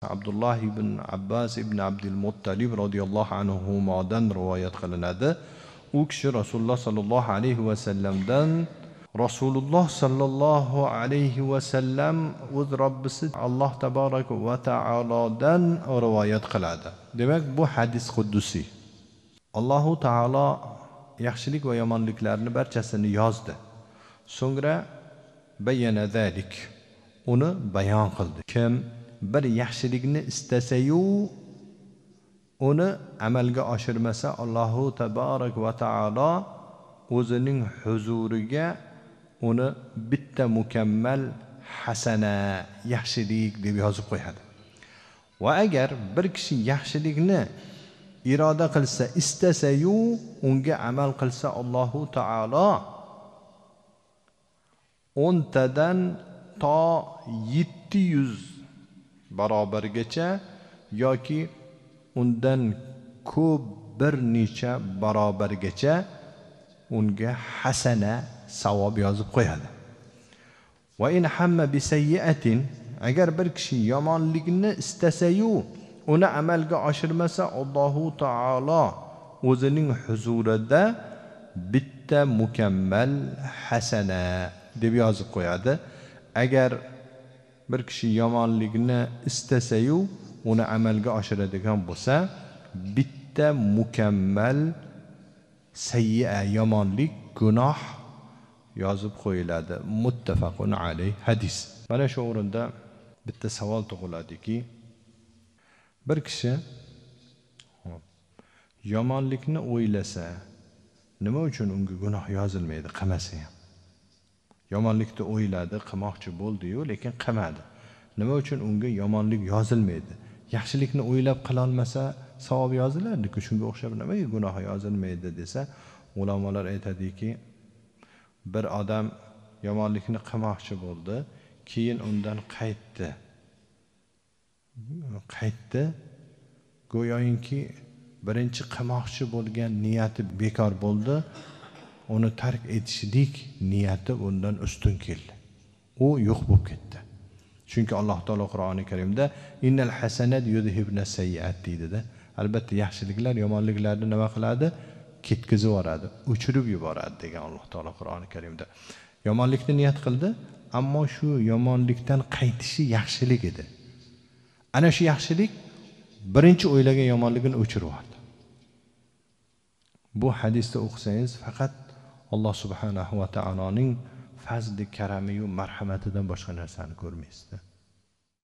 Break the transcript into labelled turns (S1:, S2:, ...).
S1: Abdullah ibn Abbas ibn Abdul Muttalib radhiyallohu anhumodan rivoyat qilinadi. U kishi Rasululloh sallallohu alayhi va sallamdan Rasululloh sallallohu alayhi va sallam o'z Robbisi Alloh taborak va taolodan rivoyat qiladi. Demak, bu hadis quddusiy. Alloh taolo yaxshilik va yomonliklarni barchasini yozdi. So'ngra bayyana zalik, uni bayon qildi. Kim bir yaxshilikni istasa-yu uni amalga oshirmasa, Alloh taborak va taolo o'zining huzuriga uni bitta mukammal hasana, yaxshilik deb yozib qo'yadi. Va agar bir kishi yaxshilikni iroda qilsa, istasa-yu unga amal qilsa, Alloh taolo 10 tadan to 700 barobargacha yoki undan ko'p bir necha barobargacha unga hasana, savob yozib qo'yadi. Va in hamma bi sayyi'atin, agar bir kishi yomonlikni istasa-yu uni amalga oshirmasa, Alloh taolo o'zining huzurida bitta mukammal hasana deb yozib qo'yadi. Agar bir kishi yomonlikni istasa-yu uni amalga oshiradigan bo'lsa, bitta mukammal sayyi'a, yomonlik, gunoh yozib qo'yiladi. Muttafaqun alayh hadis. Mana shu o'rinda bitta savol tug'iladiki, bir kishi yomonlikni o'ylasa, nima uchun unga gunoh yozilmaydi, qilmasa ham? Yomonlikni o'yladi, qilmoqchi bo'ldi-yu, lekin qilmadi. Nima uchun unga yomonlik yozilmaydi? Yaxshilikni o'ylab qila olmasa, savob yozilardi-ku. Shunga o'xshab nimaga gunoh yozilmaydi desa, ulamolar aytadiki, bir odam yomonlikni qilmoqchi bo'ldi, keyin undan qaytdi. Go'yoki birinchi qilmoqchi bo'lgan niyati bekor bo'ldi. Uni tark etishlik niyati undan ustun keldi. U yo'q bo'lib ketdi. Chunki Alloh taolo Qur'oni Karimda innal hasanat yudhibna sayyi'at deydi-da. Albatta yaxshiliklar yomonliklarni nima qiladi? Ketkizib yuboradi, o'chirib yuboradi degan Alloh taolo Qur'oni Karimda. Yomonlikni niyat qildi, ammo shu yomonlikdan qaytishi yaxshilik edi. Ana shu yaxshilik birinchi o'ylagan yomonligini o'chirib yubordi. Bu hadisda o'qisangiz faqat Alloh subhanahu va taoloning fazli, karami va marhamatidan boshqa narsani ko'rmaysiz.